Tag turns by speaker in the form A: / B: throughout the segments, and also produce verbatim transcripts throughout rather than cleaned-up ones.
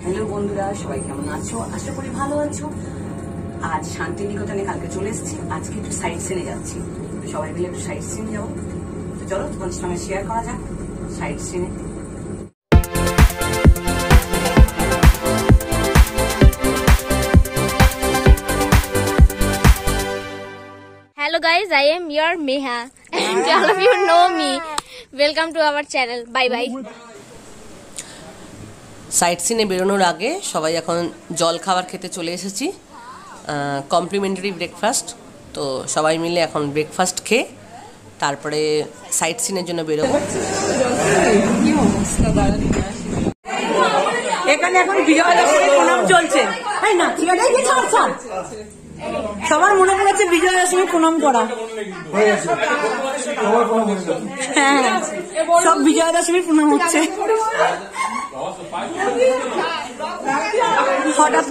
A: Hello বন্ধুরা, সবাই কেমন আছো? আশা করি ভালো আছো। আজ শান্তিনিকেতনে কালকে চলে এসেছি, আজকে একটু সাইট সিনে যাচ্ছি। সবাই মিলে একটু সাইট সিনে যাবো। তো চলো তোমাদের সঙ্গে শেয়ার করা যাক সাইট সিনে।
B: Hello guys, I am your Meha and all of you know me. Welcome to our channel. Bye bye.
C: সাইট সিনে বেরোনোর আগে সবাই এখন জল খাবার খেতে চলে এসেছি, কমপ্লিমেন্টারি ব্রেকফাস্ট। তো সবাই মিলে এখন ব্রেকফাস্ট খেয়ে তারপরে সাইট সিনের জন্য বেরোবো।
A: এখানে এখন বিজয়া দশমীর প্রণাম চলছে, তাই না? ঠিক আছে, সবার মনে পড়েছে বিজয়া দশমীর প্রণাম করা। হ্যাঁ, সব বিজয়া দশমীর প্রণাম হচ্ছে। হঠাৎ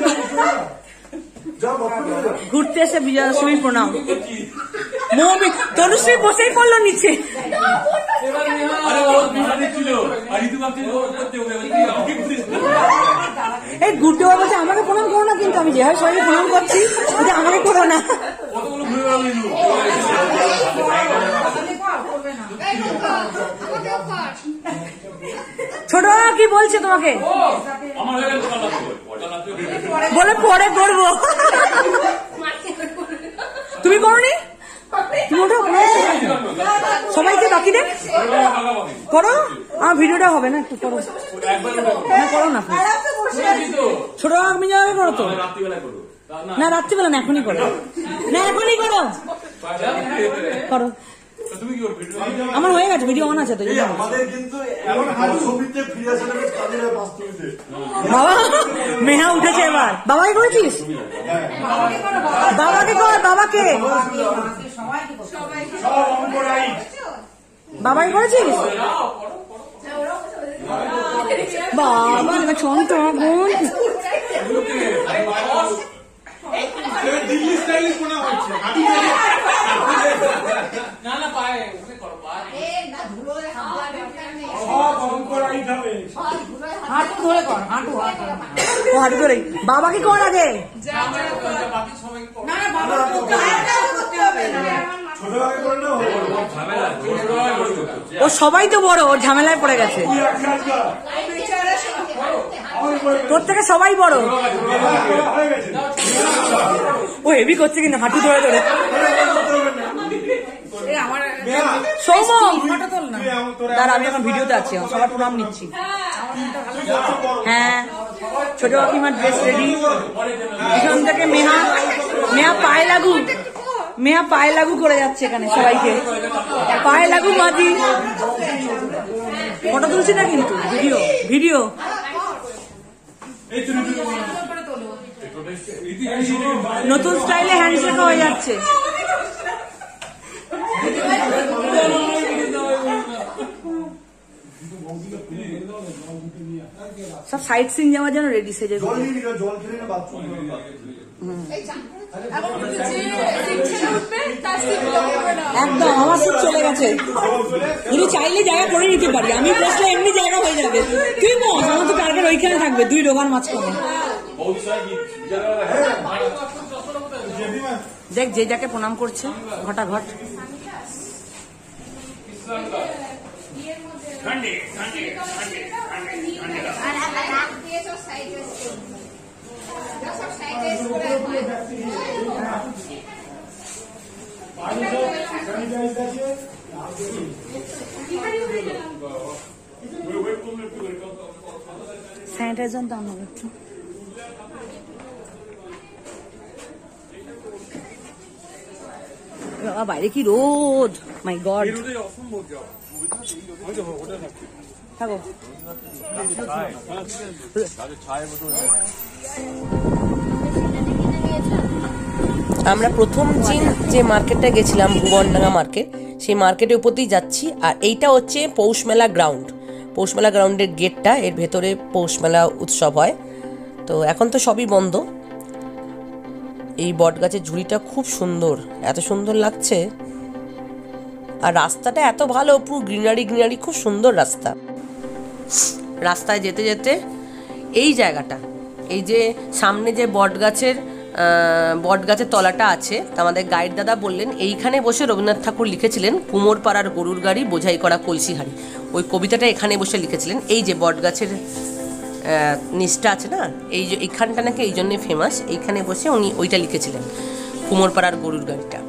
A: ঘুরতে এসে বিজয়া দশমীর প্রণাম। মৌমি তনুশ্রী বসেই পড়লো নিচে। এই ঘুরতে বলছে আমাকে প্রণাম করো না, কিন্তু আমি যেভাবে সবাই প্রণাম করছি ওটা আমাকে করো না। ছোট কি বলছে তোমাকে? বলে পরে করবো। তুমি করোনি? সবাইকে বাকি দেন করো, আমার ভিডিওটা হবে না, একটু করো না, করো না ছোট আমি যাবে করো তো না, রাত্রিবেলা না, এখনই করো না, এখনই করো করো। আমার হয়ে গেছে, ভিডিও অন আছে তো। বাবা মেহা উঠেছে এবার। বাবাকে করেছিস? বাবাকে কর, বাবাকে বাবাকে করেছিস? বাবা ছোট বোন বাবাকে কর আগে। ও সবাই তো বড়, ওর ঝামেলায় পড়ে গেছে। তোর থেকে সবাই বড়। ও হেভি করছে কিন্তু হাঁটু ধরে ধরে। দাঁড়া, আমি এখন ভিডিওতে আছি, সবার প্রণাম নিচ্ছি। হ্যাঁ, ছোট কাকিমার ড্রেস রেডি। এখান থেকে মেহা মেহা পায়ে লাগু মেয়া পায়ে লাগু করে যাচ্ছে এখানে সবাইকে। পায়ে লাগু মাঝি ফটো তুলছি না, কিন্তু ভিডিও ভিডিও নতুন স্টাইলে হ্যান্ডশেক হয়ে যাচ্ছে। সব সাইট সিন যাওয়ার জন্য রেডি সেজে। একদম আমার সিট চলে গেছে। যদি চাইলে জায়গা করে নিতে পারি, আমি বসলে এমনি জায়গা হয়ে যাবে। তুই বস, আমার তো টার্গেট ওইখানে থাকবে, দুই ডোবার মাঝখানে। দেখ যে যাকে প্রণাম করছে ঘটাঘট। স্যানিটাইজার দাম একটু। বাইরে কি রোদ, মাই গড। থাকো।
C: আমরা প্রথম দিন যে মার্কেটটা গেছিলাম, ভুবনডাঙ্গা মার্কেট, সেই মার্কেটের উপর দিয়ে যাচ্ছি। আর এইটা হচ্ছে পৌষ মেলা গ্রাউন্ড। পৌষ মেলা গ্রাউন্ডের গেটটা, এর ভেতরে পৌষ মেলা উৎসব হয়। তো এখন তো সবই বন্ধ। এই বট গাছের ঝুড়িটা খুব সুন্দর, এত সুন্দর লাগছে। আর রাস্তাটা এত ভালো, পুরো গ্রিনারি গ্রিনারি, খুব সুন্দর রাস্তা। রাস্তায় যেতে যেতে এই জায়গাটা, এই যে সামনে যে বট গাছের বট গাছের তলাটা আছে, তা আমাদের গাইড দাদা বললেন এইখানে বসে রবীন্দ্রনাথ ঠাকুর লিখেছিলেন কুমোর পাড়ার গরুর গাড়ি বোঝাই করা কলসি হাড়ি। ওই কবিতাটা এখানে বসে লিখেছিলেন। এই যে বট গাছের নিচটা আছে না, এই যে এইখানটা নাকি এই জন্যে ফেমাস, এইখানে বসে উনি ওইটা লিখেছিলেন কুমোর পাড়ার গরুর গাড়িটা।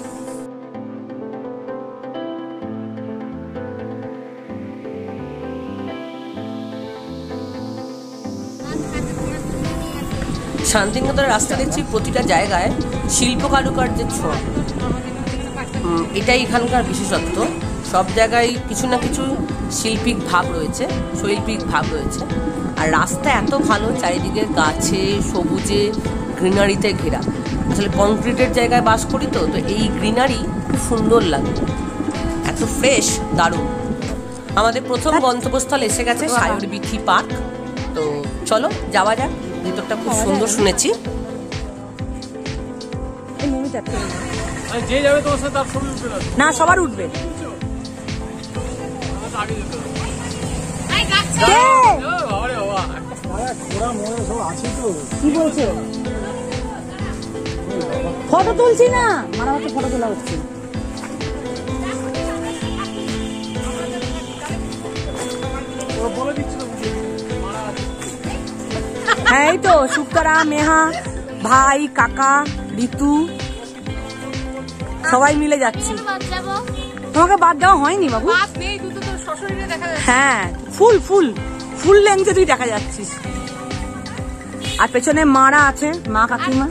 C: শান্তিনিকেতনের রাস্তা দেখছি প্রতিটা জায়গায় শিল্প কারুকার্যের ছোঁয়া, এটাই এখানকার বিশেষত্ব। সব জায়গায় কিছু না কিছু শিল্পিক ভাব রয়েছে, শৈল্পিক ভাব রয়েছে। আর রাস্তা এত ভালো, চারিদিকে গাছে সবুজে গ্রিনারিতে ঘেরা। আসলে কংক্রিটের জায়গায় বাস করি তো, তো এই গ্রিনারি খুব সুন্দর লাগে, এত ফ্রেশ, দারুণ। আমাদের প্রথম গন্তব্যস্থল এসে গেছে সায়রবীথি পার্ক। তো চলো যাওয়া যাক, ভিতরটা খুব সুন্দর শুনেছি।
A: না সবার উঠবে, কি বলছো? ফটো তুলছি না, মারা হচ্ছে ফটো তোলা হচ্ছে। হ্যাঁ এই তো শুক্তারা, মেহা, ভাই, কাকা, ঋতু সবাই মিলে যাচ্ছি। তোমাকে বাদ দেওয়া হয়নি বাবু? হ্যাঁ ফুল ফুল ফুল লেন্থে তুই দেখা যাচ্ছিস। আর পেছনে মারা আছে, মা কাকিমা।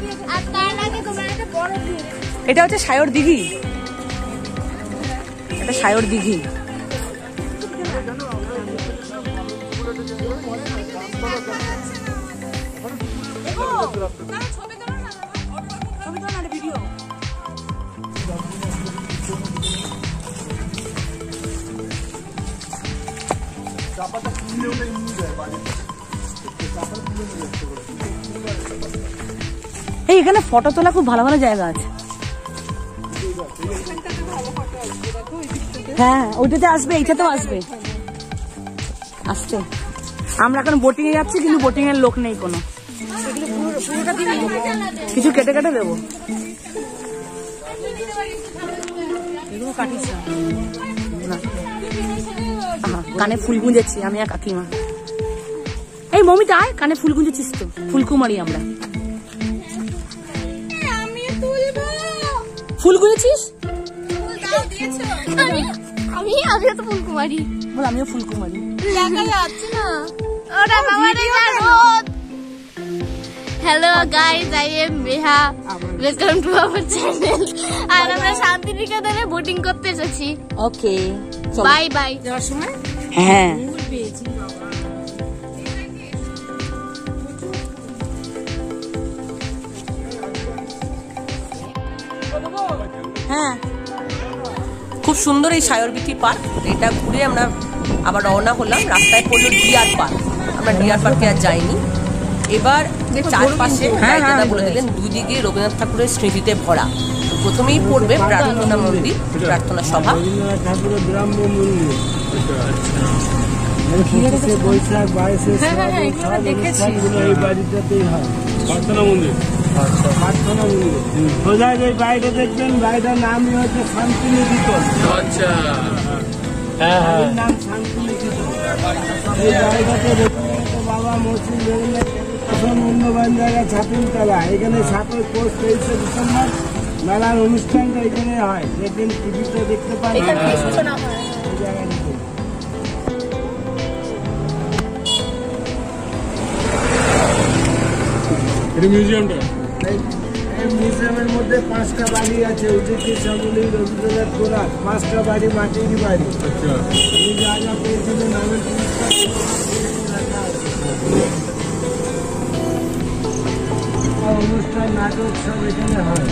A: এটা হচ্ছে সায়র দিঘি, এটা সায়র দিঘি। এই এখানে ফটো তোলা খুব ভালো ভালো জায়গা আছে। হ্যাঁ ওইটাতে আসবে, এইটাতেও আসবে আসতে। আমরা এখন বোটিং এ যাচ্ছি, কিন্তু বোটিং এর লোক নেই কোনো। কিছু কেটে কেটে দেবো। কানে ফুল গুঁজেছি আমি আর কাকিমা। এই মমিতা আয়, কানে ফুল গুঁজেছিস তো? ফুলকুমারি আমরা। ফুল গুঁজেছিস?
B: আমি আমিও তো ফুলকুমারি।
A: বল আমিও ফুলকুমারি।
B: দেখা যাচ্ছে না। ওটা বাবারে রোদ। Hello guys, I am Meha, welcome to our channel. আর আমরা শান্তিনিকেতনে বোটিং করতে এসেছি।
A: Okay
B: bye bye.
A: যাওয়ার সময় হ্যাঁ হ্যাঁ
C: খুব সুন্দর এই সায়রবীথি পার্ক। এটা ঘুরে আমরা আবার রওনা হলাম। রাস্তায় পড়লো ডিয়ার পার্ক। আমরা ডিয়ার পার্কে আর যাইনি। এবার চারপাশে দাদা বলে দিলেন দুই দিকে রবীন্দ্রনাথ ঠাকুরের স্মৃতিতে ভরা। প্রথমেই পড়বে প্রার্থনা মন্দির, প্রার্থনা সভা।
D: বৈশাখ বাইশে এই বাড়িটাতেই হয় প্রার্থনা মন্দির। প্রার্থনা মন্দির সোজা যে বাড়িটা দেখবেন, বাড়িটার নামই হচ্ছে শান্তিনিকেতন। আচ্ছা হ্যাঁ হ্যাঁ, নাম শান্তিনিকেতন। এই বাড়িটাতে বাবা মসজিদ রবীন্দ্রনাথ প্রথম অন্যবান জায়গা ছাতিমতলা। এখানে সাতই পৌষ তেইশে ডিসেম্বর মেলার অনুষ্ঠানটা এখানে হয়। দেখবেন টিভিতে দেখতে পান। মিউজিয়ামটা, এই মিউজিয়ামের মধ্যে পাঁচটা বাড়ি আছে। উদিতি সামলি, রবীন্দ্রনাথ গোলাপ, পাঁচটা বাড়ি মাটির বাড়ি। উনি যা যা পেয়েছিলেন নামের অনুষ্ঠান, নাটক সব এখানে হয়।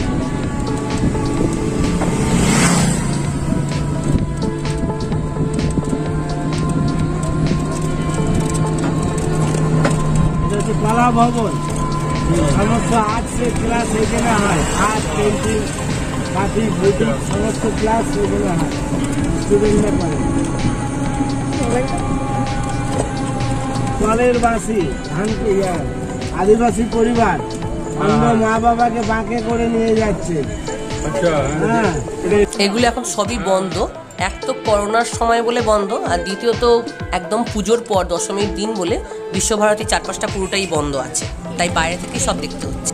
D: এটা হচ্ছে কলা ভবন। সমস্ত আর্টসে ক্লাস এখানে হয়। আর্ট, পেন্টিং, কাঠি, বুটিক সমস্ত ক্লাস এখানে হয়। স্টুডেন্টরা করে। কলের বাসি ধান আদিবাসী পরিবার অন্য মা বাবাকে বাঁকে করে নিয়ে যাচ্ছে। হ্যাঁ,
C: এগুলো এখন সবই বন্ধ। এক তো করোনার সময় বলে বন্ধ, আর দ্বিতীয়ত একদম পুজোর পর দশমীর দিন বলে বিশ্বভারতী চারপাশটা পুরোটাই বন্ধ আছে, তাই বাইরে থেকে সব দেখতে হচ্ছে।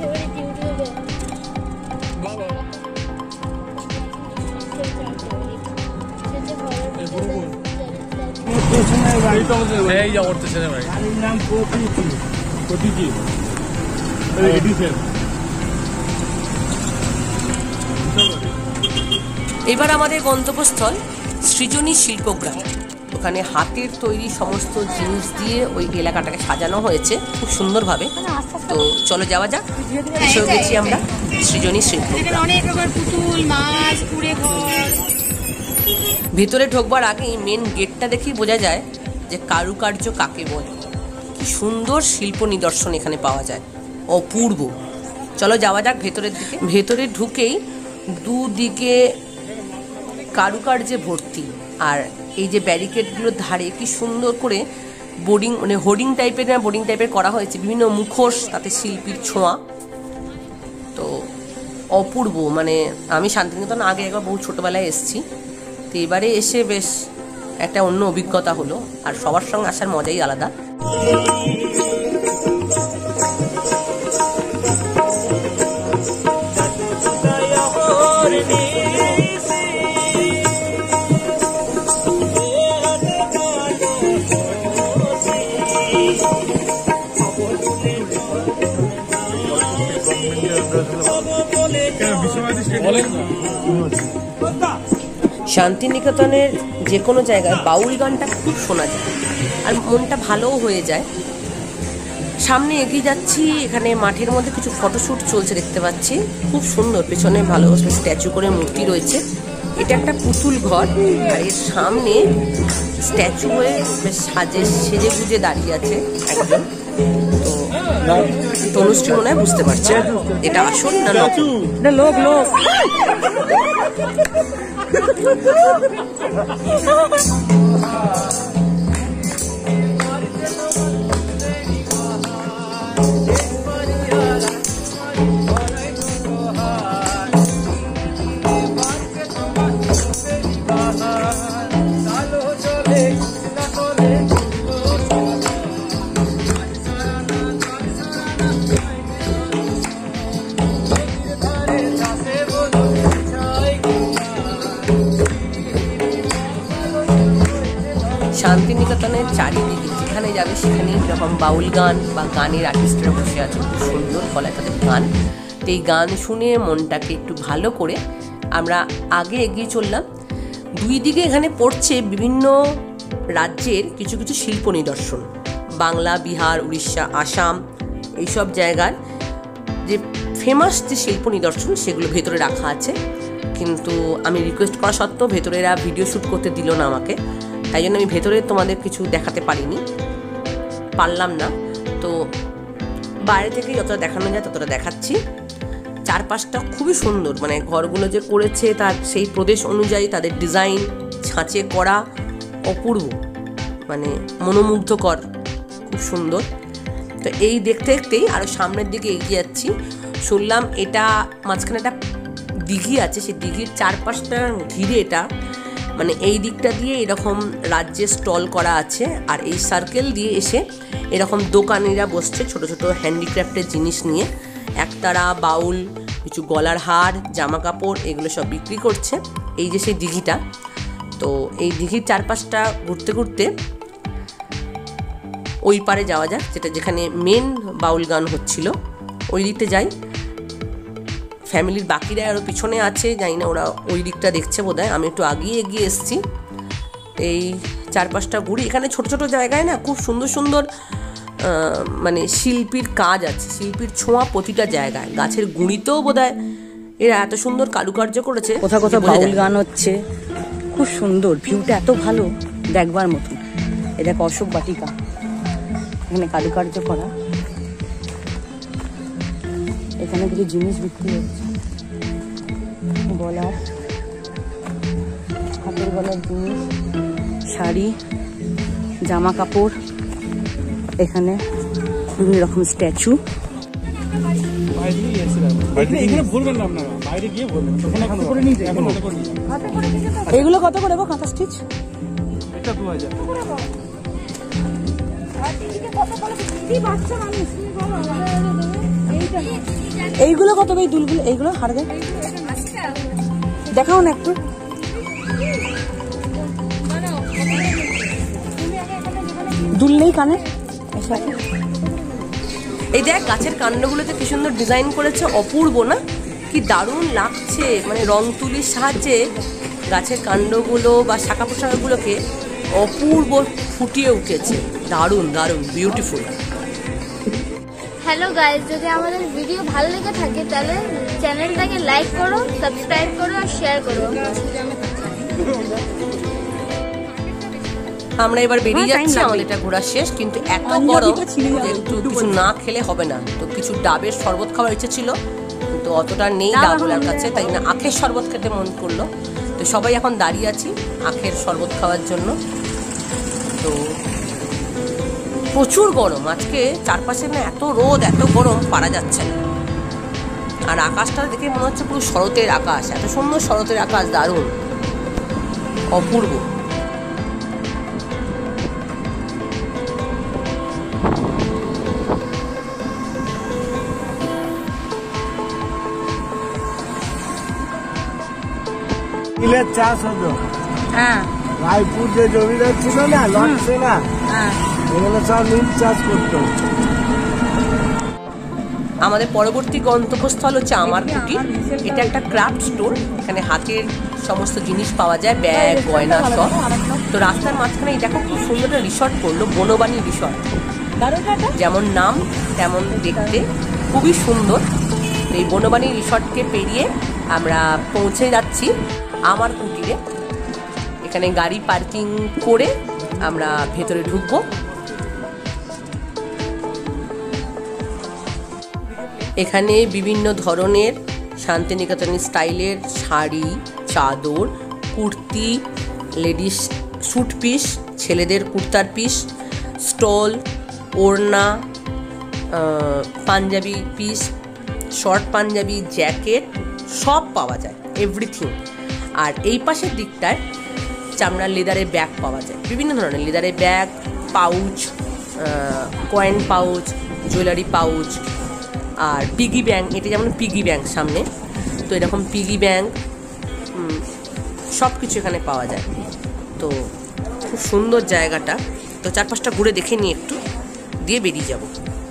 C: এবার আমাদের গন্তব্যস্থল সৃজনী শিল্পগ্রাম। ওখানে হাতের তৈরি সমস্ত জিনিস দিয়ে ওই এলাকাটাকে সাজানো হয়েছে খুব সুন্দরভাবে। তো চলো যাওয়া যাক। এসে গেছি আমরা সৃজনী শিল্পগ্রাম। ভিতরে ঢোকবার আগেই মেন গেটটা দেখেই বোঝা যায় যে কারুকার্য কাকে বলে। কি সুন্দর শিল্প নিদর্শন এখানে পাওয়া যায়, অপূর্ব। চলো যাওয়া যাক ভেতরের দিকে। ভেতরে ঢুকেই দুদিকে কারুকার্যে ভর্তি, আর এই যে ব্যারিকেডগুলোর ধারে কি সুন্দর করে বোর্ডিং মানে হোর্ডিং টাইপের না বোর্ডিং টাইপের করা হয়েছে, বিভিন্ন মুখোশ, তাতে শিল্পীর ছোঁয়া। তো অপূর্ব। মানে আমি শান্তিনিকেতন আগে একবার বহু ছোটোবেলায় এসেছি, তো এবারে এসে বেশ একটা অন্য অভিজ্ঞতা হলো, আর সবার সঙ্গে আসার মজাই আলাদা। শান্তিনিকেতনের যে কোনো জায়গায় বাউল গানটা খুব শোনা যায়, আর মনটা ভালোও হয়ে যায়। সামনে এগিয়ে যাচ্ছি, এখানে মাঠের মধ্যে কিছু ফটোশ্যুট চলছে দেখতে পাচ্ছি, খুব সুন্দর। পেছনে ভালো স্ট্যাচু করে মূর্তি রয়েছে। এটা একটা পুতুল ঘর, আর এর সামনে স্ট্যাচু হয়ে বেশ সাজে সেজে গুজে দাঁড়িয়ে আছে একজন। তো তনুশ্রী মনে হয় বুঝতে পারছে এটা আসল না লোক।
A: এটা লোক লোক
C: শান্তিনিকেতনের চারিদিকে যেখানে যাবে সেখানে এরকম বাউল গান বা গানের আর্টিস্টরা বসে আছে, খুব সুন্দর গলায় তাদের গান। তো এই গান শুনে মনটাকে একটু ভালো করে আমরা আগে এগিয়ে চললাম। দুই দিকে এখানে পড়ছে বিভিন্ন রাজ্যের কিছু কিছু শিল্প নিদর্শন, বাংলা, বিহার, উড়িষ্যা, আসাম, এইসব জায়গার যে ফেমাস যে শিল্প নিদর্শন সেগুলো ভেতরে রাখা আছে। কিন্তু আমি রিকোয়েস্ট করা সত্ত্বেও ভেতরে এরা ভিডিও শ্যুট করতে দিল না আমাকে, তাই জন্য আমি ভেতরে তোমাদের কিছু দেখাতে পারিনি, পারলাম না। তো বাইরে থেকে যতটা দেখানো যায় ততটা দেখাচ্ছি। চারপাশটা খুবই সুন্দর, মানে ঘরগুলো যে করেছে তার সেই প্রদেশ অনুযায়ী তাদের ডিজাইন ছাঁচে করা, অপূর্ব, মানে মনোমুগ্ধকর, খুব সুন্দর। তো এই দেখতে দেখতেই আরও সামনের দিকে এগিয়ে যাচ্ছি। শুনলাম এটা মাঝখানে একটা দিঘি আছে, সেই দিঘির চারপাশটা ঘিরে এটা, মানে এই দিকটা দিয়ে এরকম রাজ্যে স্টল করা আছে, আর এই সার্কেল দিয়ে এসে এরকম দোকানিরা বসছে ছোট ছোট হ্যান্ডিক্রাফটের জিনিস নিয়ে, একতারা, বাউল, কিছু গলার হার, জামা কাপড়, এগুলো সব বিক্রি করছে। এই যে সেই দিঘিটা, তো এই দিঘির চারপাশটা ঘুরতে ঘুরতে ওই পারে যাওয়া যাক, যেটা যেখানে মেন বাউল গান হচ্ছিল, ওই দিকটা যাই। ফ্যামিলির বাকিরা আরও পিছনে আছে, জানি না ওরা ওই দিকটা দেখছে বোধ হয়, আমি একটু আগিয়ে এগিয়ে এসেছি। এই চারপাশটা ঘুরি, এখানে ছোট ছোট জায়গায় না খুব সুন্দর সুন্দর মানে শিল্পীর কাজ আছে, শিল্পীর ছোঁয়া প্রতিটা জায়গায়। গাছের গুঁড়িতেও বোধ হয় এরা এত সুন্দর কারুকার্য করেছে,
A: কোথাও কোথাও বাউল গান হচ্ছে, খুব সুন্দর, ভিউটা এত ভালো দেখবার মতন। এটা অশোক বাটিকা, এখানে কারুকার্য করা, এখানে কিছু জিনিস বিক্রি হচ্ছে, গলার হাতের গলার জিনিস, শাড়ি, জামা কাপড়, এখানে বিভিন্ন রকম স্ট্যাচু। এইগুলো কত করে গো কাঁথা স্টিচ? এইগুলো কত এই দুলগুলো? এইগুলো হারগে দেখাও না একটু। দুল নেই কানে।
C: এই দেখ গাছের কাণ্ডগুলোতে কি সুন্দর ডিজাইন করেছে, অপূর্ব না? কি দারুণ লাগছে, মানে রং তুলির সাহায্যে গাছের কাণ্ডগুলো বা শাখা পোশাকগুলোকে অপূর্ব ফুটিয়ে উঠেছে। দারুণ দারুণ বিউটিফুল।
B: হ্যালো গাইস, যদি আমাদের ভিডিও ভালো লেগে থাকে তাহলে চ্যানেলটাকে লাইক করো, সাবস্ক্রাইব করো আর শেয়ার করো।
C: আমরা এবার বেরিয়ে যাচ্ছি, আমাদের এটা ঘোরা শেষ। কিন্তু এত গরম যে একটু কিছু না খেলে হবে না। তো কিছু ডাবের শরবত খাওয়ার ইচ্ছে ছিল, কিন্তু অতটা নেই ডাবগুলোর কাছে, তাই না আখের শরবত খেতে মন করলো। তো সবাই এখন দাঁড়িয়ে আছি আখের শরবত খাওয়ার জন্য। তো প্রচুর গরম আজকে, চারপাশে না এত রোদ, এত গরম, পারা যাচ্ছে না। আর আকাশটা দেখে মনে হচ্ছে পুরো শরতের আকাশ, এত সুন্দর শরতের আকাশ, দারুণ অপূর্ব।
D: নীলের চাষ হতো।
A: হ্যাঁ,
D: রায়পুর যে জমিদার ছিল না, লড়ছে না, এগুলো সব নীল চাষ করতো।
C: আমাদের পরবর্তী গন্তব্যস্থল হচ্ছে আমার কুটির। এটা একটা ক্রাফট স্টোর, এখানে হাতের সমস্ত জিনিস পাওয়া যায়, ব্যাগ, গয়না সব। তো রাস্তার মাঝখানে এই দেখো খুব সুন্দর একটা রিসর্ট করলো, বনবাণী রিসর্ট। যেমন নাম তেমন দেখতে, খুবই সুন্দর। এই বনবাণী রিসর্টকে পেরিয়ে আমরা পৌঁছে যাচ্ছি আমার কুটিরে। এখানে গাড়ি পার্কিং করে আমরা ভেতরে ঢুকবো। এখানে বিভিন্ন ধরনের শান্তিনিকেতনী স্টাইলের শাড়ি, চাদর, কুর্তি, লেডিস স্যুট পিস, ছেলেদের কুর্তার পিস, স্টল, ওড়না, পাঞ্জাবি পিস, শর্ট পাঞ্জাবি, জ্যাকেট সব পাওয়া যায়, এভরিথিং। আর এই পাশের দিকটায় চামড়ার লেদারের ব্যাগ পাওয়া যায়, বিভিন্ন ধরনের লেদারের bag, pouch, coin pouch, jewellery pouch, আর পিগি ব্যাংক। এটা যেমন পিগি ব্যাংক সামনে, তো এরকম পিগি ব্যাংক সব কিছু এখানে পাওয়া যায়। তো খুব সুন্দর জায়গাটা। তো চারপাশটা ঘুরে দেখে নিয়ে একটু দিয়ে বেরিয়ে যাব।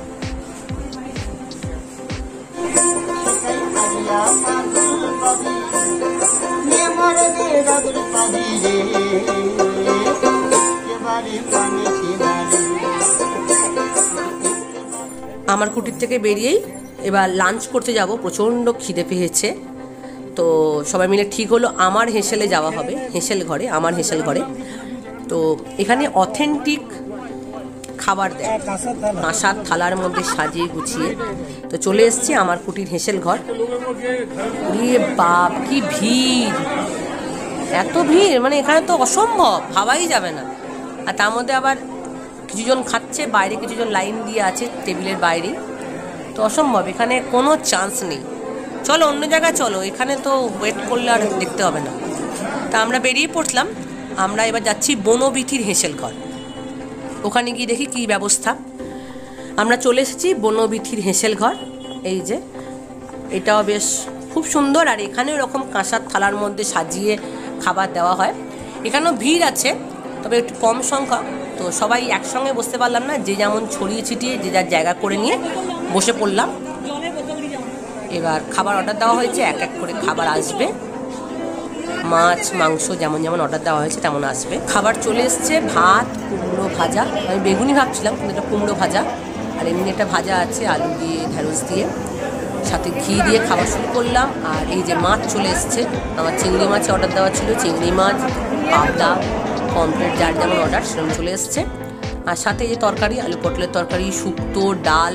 C: আমার কুটির থেকে বেরিয়েই এবার লাঞ্চ করতে যাব, প্রচণ্ড খিদে পেয়েছে। তো সবাই মিলে ঠিক হলো আমার হেঁসেলে যাওয়া হবে, হেঁসেল ঘরে, আমার হেঁসেল ঘরে। তো এখানে অথেন্টিক খাবার দেয় কাঁসার থালার মধ্যে সাজিয়ে গুছিয়ে। তো চলে এসছি আমার কুটির হেঁসেল ঘর। ইয়ে বাপ, কি ভিড়, এত ভিড়, মানে এখানে তো অসম্ভব, ভাবাই যাবে না। আর তার মধ্যে আবার কিছুজন খাচ্ছে, বাইরে কিছুজন লাইন দিয়ে আছে টেবিলের বাইরে। তো অসম্ভব, এখানে কোনো চান্স নেই। চলো অন্য জায়গায় চলো, এখানে তো ওয়েট করলে আর দেখতে হবে না। তা আমরা বেরিয়ে পড়লাম। আমরা এবার যাচ্ছি বনবিথির হেঁসেল ঘর, ওখানে গিয়ে দেখি কী ব্যবস্থা। আমরা চলে এসেছি বনবিথির হেঁসেল ঘর। এই যে এটাও বেশ খুব সুন্দর, আর এখানেও এরকম কাঁসার থালার মধ্যে সাজিয়ে খাবার দেওয়া হয়। এখানেও ভিড় আছে, তবে একটু কম সংখ্যা। তো সবাই একসঙ্গে বসতে পারলাম না, যে যেমন ছড়িয়ে ছিটিয়ে যে যার জায়গা করে নিয়ে বসে পড়লাম। এবার খাবার অর্ডার দেওয়া হয়েছে, এক এক করে খাবার আসবে। মাছ, মাংস যেমন যেমন অর্ডার দেওয়া হয়েছে তেমন আসবে। খাবার চলে এসছে, ভাত, কুমড়ো ভাজা, আমি বেগুনি ভাবছিলাম কিন্তু এটা কুমড়ো ভাজা, আর এমনি একটা ভাজা আছে আলু দিয়ে, ঢেঁড়স দিয়ে, সাথে ঘি দিয়ে খাবার শুরু করলাম। আর এই যে মাছ চলে এসছে, আমার চিংড়ি মাছ অর্ডার দেওয়া ছিল, চিংড়ি মাছ, পাবদা, পমফ্রেট, যার যেমন অর্ডার সেরকম চলে এসছে। আর সাথে এই যে তরকারি, আলু পটলের তরকারি, শুক্তো, ডাল,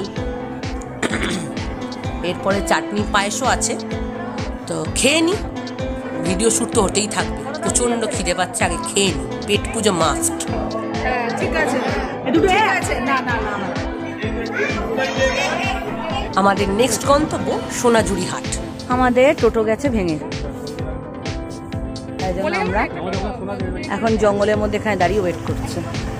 C: এরপরে চাটনি, পায়েসও আছে। তো খেয়ে নি, ভিডিও শ্যুট তো হতেই থাকবে। প্রচণ্ড খিদে পাচ্ছে, আগে খেয়ে নি, পেট পুজো মাস্ট।
A: হ্যাঁ ঠিক আছে। এ দুটো আছে না না না
C: আমাদের নেক্সট গন্তব্য সোনাঝুরি হাট।
A: আমাদের টোটো গেছে ভেঙে, তাই জন্য আমরা এখন জঙ্গলের মধ্যে এখানে দাঁড়িয়ে ওয়েট করছি।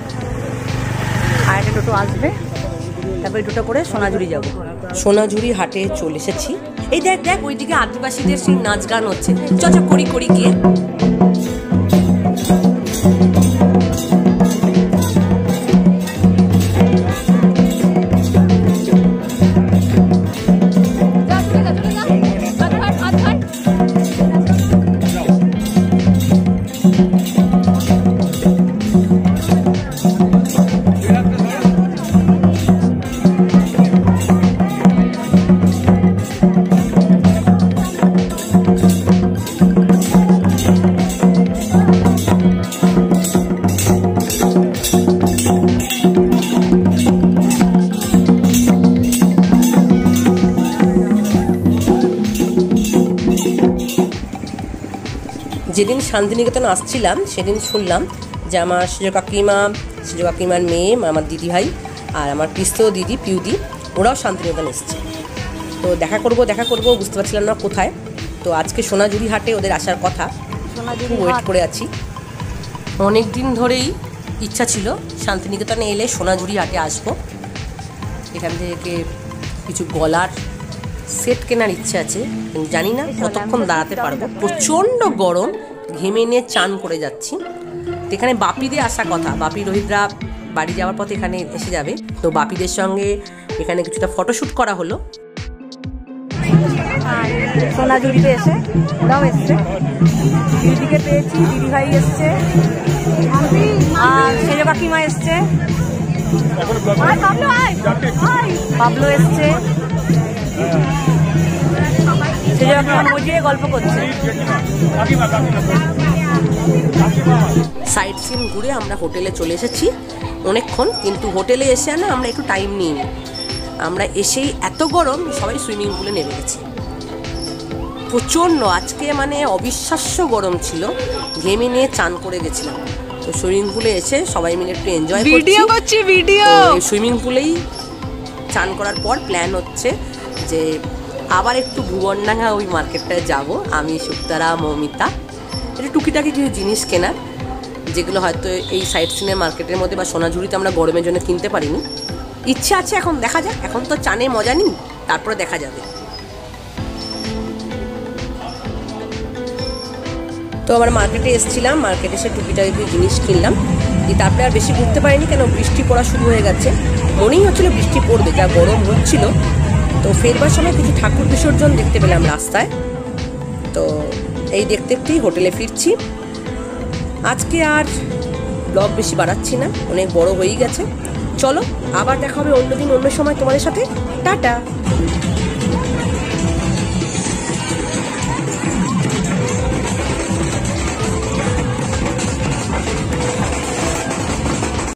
A: আর একটা টোটো আসবে, তারপরে টোটো করে সোনাঝুরি যাব।
C: সোনাঝুরি হাটে চলে এসেছি। এই দেখ দেখ ওইদিকে আদিবাসীদের সেই নাচ গান হচ্ছে, চল চল করি করি গিয়ে। যেদিন শান্তিনিকেতন আসছিলাম সেদিন শুনলাম যে আমার সেজ কাকিমা, সেজ কাকিমার মেয়ে, আমার দিদি ভাই আর আমার পিস্তো দিদি পিউদি ওরাও শান্তিনিকেতন এসছে। তো দেখা করব দেখা করব বুঝতে পারছিলাম না কোথায়। তো আজকে সোনাঝুরি হাটে ওদের আসার কথা, সোনাঝুরি ওয়েট করে আছি। অনেক দিন ধরেই ইচ্ছা ছিল শান্তিনিকেতনে এলে সোনাঝুরি হাটে আসবো, এখান থেকে কিছু গলার সেট কেনার ইচ্ছে আছে, কিন্তু জানি না কতক্ষণ দাঁড়াতে পারবো। প্রচণ্ড গরম, ঘেমে নিয়ে চান করে যাচ্ছি। তো এখানে বাপিদের আসা কথা, বাপি রোহিতরা বাড়ি যাওয়ার পথে এখানে এসে যাবে। তো বাপিদের সঙ্গে এখানে কিছুটা ফটোশ্যুট করা হলো।
A: সোনাঝুরিতে এসে ওরাও এসছে, দিদিকে পেয়েছি, দিদি ভাই এসছে আর সেজ কাকিমা এসছে, পাবলো এসছে, সেজ কাকিমা মজিয়ে গল্প করছে।
C: সাইট সিন ঘুরে আমরা হোটেলে চলে এসেছি অনেকক্ষণ, কিন্তু হোটেলে এসে না আমরা একটু টাইম নিই, আমরা এসেই এত গরম সবাই সুইমিং পুলে নেমে গেছি। প্রচণ্ড আজকে মানে অবিশ্বাস্য গরম ছিল, ঘেমে নিয়ে চান করে গেছিলাম। তো সুইমিং পুলে এসে সবাই মিলে একটু এনজয়
A: ভিডিও করছি ভিডিও।
C: এই সুইমিং পুলেই চান করার পর প্ল্যান হচ্ছে যে আবার একটু ভুবনডাঙ্গা ওই মার্কেটটায় যাব, আমি সুক্তারা মৌমিতা, এটা টুকিটাকি কিছু জিনিস কেনার, যেগুলো হয়তো এই সাইট সিনের মার্কেটের মধ্যে বা সোনাঝুরিতে আমরা গরমের জন্য কিনতে পারিনি। ইচ্ছে আছে, এখন দেখা যাক, এখন তো চানে মজা নিই, তারপরে দেখা যাবে। তো আমার মার্কেটে এসেছিলাম, মার্কেটে এসে টুকিটাকি কিছু জিনিস কিনলাম, তারপরে আর বেশি ঘুরতে পারিনি, কেন বৃষ্টি পড়া শুরু হয়ে গেছে, মনেই হচ্ছিল বৃষ্টি পড়বে, যা গরম হচ্ছিল। তো ফেরবার সময় কিছু ঠাকুর বিসর্জন দেখতে পেলাম রাস্তায়, তো এই দেখতে দেখতেই হোটেলে ফিরছি। আজকে আর ব্লগ বেশি বাড়াচ্ছি না, অনেক বড় হয়েই গেছে। চলো আবার দেখা হবে অন্যদিন অন্য সময় তোমাদের সাথে। টাটা।